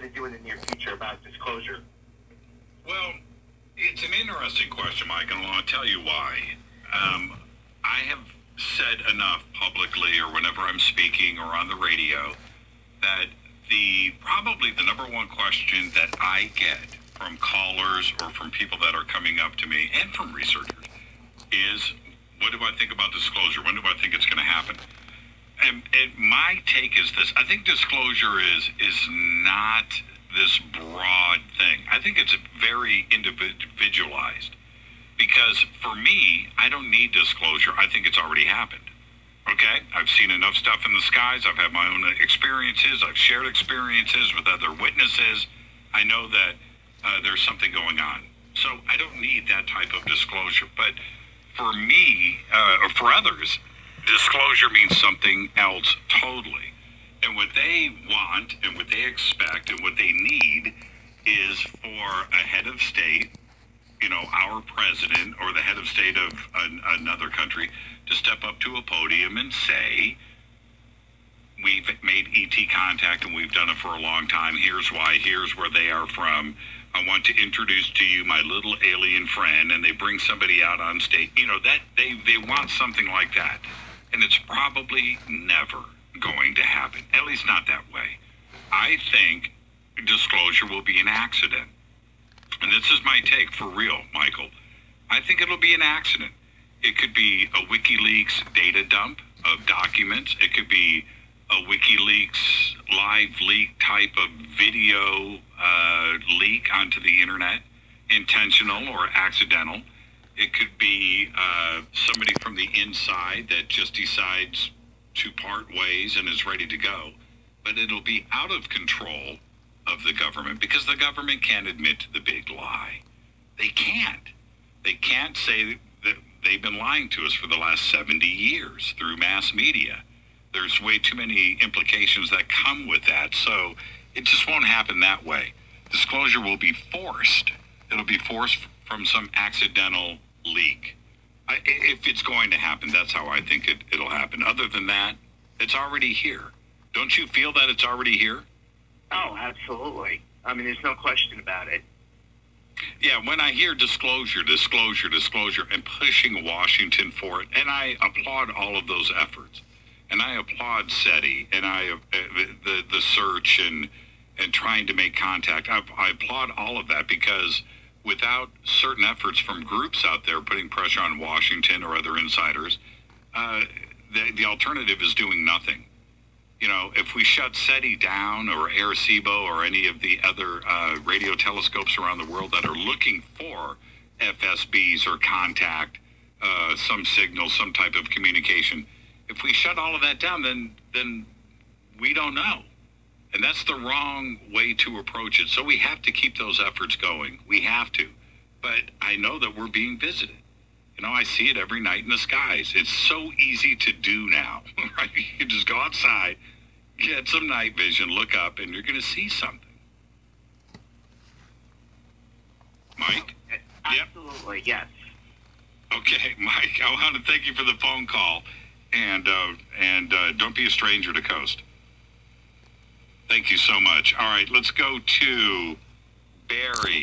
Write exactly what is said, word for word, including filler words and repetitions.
going to do in the near future about disclosure? Well, it's an interesting question, Michael, and I'll tell you why. Um, I have said enough publicly or whenever I'm speaking or on the radio that the probably the number one question that I get from callers or from people that are coming up to me and from researchers is, what do I think about disclosure? When do I think it's going to happen? And, and my take is this. I think disclosure is is not this broad thing. I think it's very individualized. Because for me, I don't need disclosure. I think it's already happened. Okay? I've seen enough stuff in the skies. I've had my own experiences. I've shared experiences with other witnesses. I know that uh, there's something going on. So I don't need that type of disclosure. But for me, uh, or for others, disclosure means something else totally. And what they want and what they expect and what they need is for a head of state, you know, our president or the head of state of an, another country to step up to a podium and say, we've made E T contact and we've done it for a long time. Here's why. Here's where they are from. I want to introduce to you my little alien friend, and they bring somebody out on stage. You know, that they, they want something like that. And it's probably never going to happen, at least not that way. I think disclosure will be an accident. And this is my take for real, Michael. I think it'll be an accident. It could be a WikiLeaks data dump of documents. It could be a WikiLeaks live leak type of video uh, leak onto the internet, intentional or accidental. It could be uh, somebody from the inside that just decides to part ways and is ready to go. But it'll be out of control of the government because the government can't admit to the big lie. They can't. They can't say that they've been lying to us for the last seventy years through mass media. There's way too many implications that come with that. So it just won't happen that way. Disclosure will be forced. It'll be forced from some accidental leak. I, if it's going to happen, that's how I think it, it'll happen. Other than that, it's already here. Don't you feel that it's already here? Oh, absolutely. I mean, there's no question about it. Yeah, when I hear disclosure, disclosure, disclosure, and pushing Washington for it, and I applaud all of those efforts, and I applaud SETI, and I uh, the the search and and trying to make contact. I, I applaud all of that because without certain efforts from groups out there putting pressure on Washington or other insiders, uh, the the alternative is doing nothing. You know, if we shut SETI down or Arecibo or any of the other uh, radio telescopes around the world that are looking for F S Bs or contact, uh, some signal, some type of communication, if we shut all of that down, then then we don't know. And that's the wrong way to approach it. So we have to keep those efforts going. We have to. But I know that we're being visited. You know, I see it every night in the skies. It's so easy to do now, right? You just go outside, get some night vision, look up, and you're going to see something. Mike? Absolutely, yep. Yes. Okay, Mike, I want to thank you for the phone call, and uh, and uh, don't be a stranger to Coast. Thank you so much. All right, let's go to Barry.